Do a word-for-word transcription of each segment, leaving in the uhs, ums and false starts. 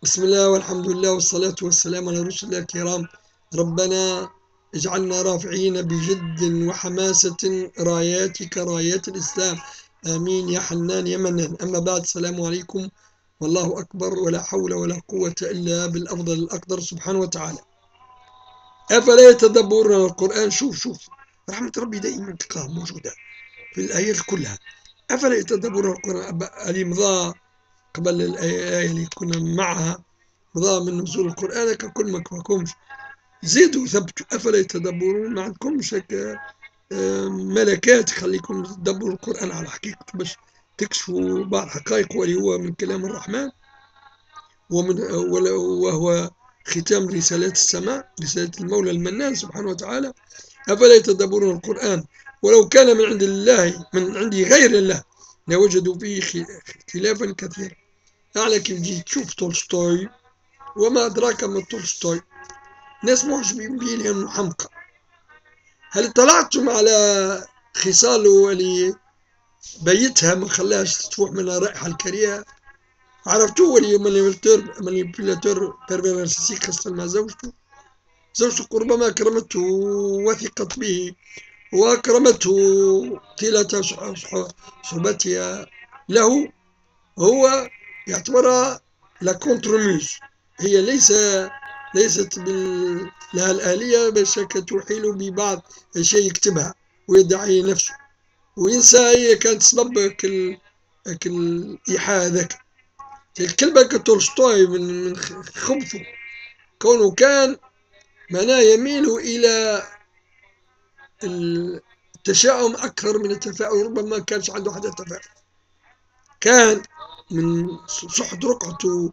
بسم الله والحمد لله والصلاة والسلام على رسول الله الكرام. ربنا اجعلنا رافعين بجد وحماسة راياتك رايات الإسلام، آمين يا حنان يا منان. أما بعد، السلام عليكم والله أكبر، ولا حول ولا قوة إلا بالأفضل الأقدر سبحانه وتعالى. أفلا يتدبرون القرآن؟ شوف شوف رحمة ربي دائما تلقاها موجودة في الآيات كلها. أفلا يتدبرون القرآن؟ اللي مضى قبل الآية اللي كنا معها مضى من نزول القرآن ككل ما كفاكمش، زيدوا وثبتوا. أفلا يتدبرون؟ ما عندكمش هكا ملكات تخليكم تدبروا القرآن على حقيقته باش تكشفوا بعض حقائق، واللي هو من كلام الرحمن ومن وهو ختام رسالات السماء، رسالة المولى المنان سبحانه وتعالى. أفلا يتدبرون القرآن ولو كان من عند الله من عند غير الله لوجدوا فيه اختلافا كثيرا. يعني كيف تجي تشوف تولستوي وما أدراك ما تولستوي، ناس معجبين به لأنه حمقى. هل اطلعتم على خصاله اللي بيتها ما خلاش تفوح منها رائحة الكريهة؟ عرفتوه اللي مانيبيولاتور بيرفير نارسيسيك خاصة مع زوجته. زوجته ربما أكرمته وثقت به وأكرمته طيلة صحبتها له، هو يعتبرها لا كونترميز. هي ليس ليست بال... لها الآلية باش تحيل ببعض الأشياء يكتبها ويدعي نفسه وينسى هي كانت سبب كل كل الإيحاء هذاك. الكلمة كتولستوي من من خبثه كونه كان معناه يميل إلى التشاؤم أكثر من التفاؤل، ربما ما كانش عنده حتى تفاؤل، كان من سحت رقعته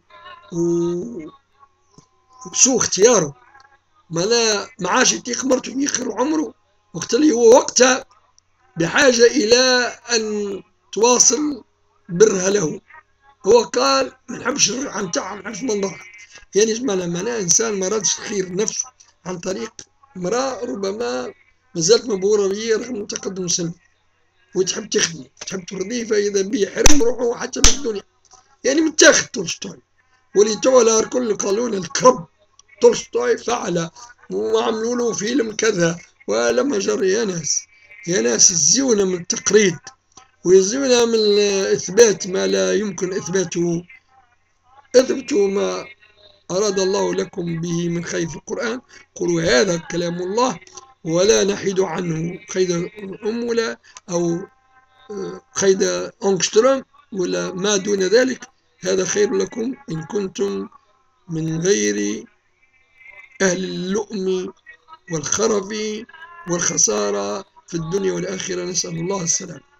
وسوء اختياره معناه ما عادش يطيق مرته يخر عمره، وقت اللي هو وقتها بحاجة إلى أن تواصل برها له. هو قال ما نحبش الريحة نتاعها، ما نحبش منظرها. يعني معناه معناه إنسان ما رادش الخير نفسه عن طريق امرأة ربما مازالت مبهورة بيه رغم تقدم سنه، وتحب تخدمه تحب ترضيه، فإذا بيه حرم روحه حتى من الدنيا. يعني متاخد تولستوي، واللي تولى الكل قالون الكرب تولستوي فعل وعملوا له فيلم كذا ولما جر. يا ناس يا ناس يزيونا من التقريد ويزيونا من إثبات ما لا يمكن إثباته. اثبتوا ما أراد الله لكم به من خير في القرآن، قولوا هذا كلام الله ولا نحيد عنه قيد أم ولا أو قيد أنغستروم ولا ما دون ذلك. هذا خير لكم إن كنتم من غير أهل اللؤم والخرف والخسارة في الدنيا والآخرة. نسأل الله السلام.